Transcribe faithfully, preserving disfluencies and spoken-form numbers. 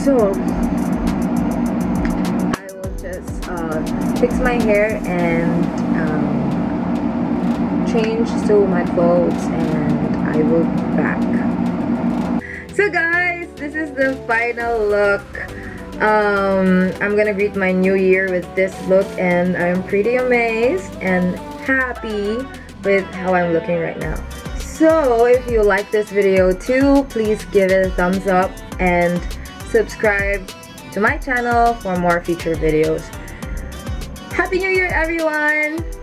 So I will just uh, fix my hair and um, change to my clothes, and I will be back. So guys, this is the final look. um I'm gonna greet my new year with this look, and I'm pretty amazed and happy with how I'm looking right now. So if you like this video too, please give it a thumbs up and subscribe to my channel for more future videos. Happy New Year, everyone!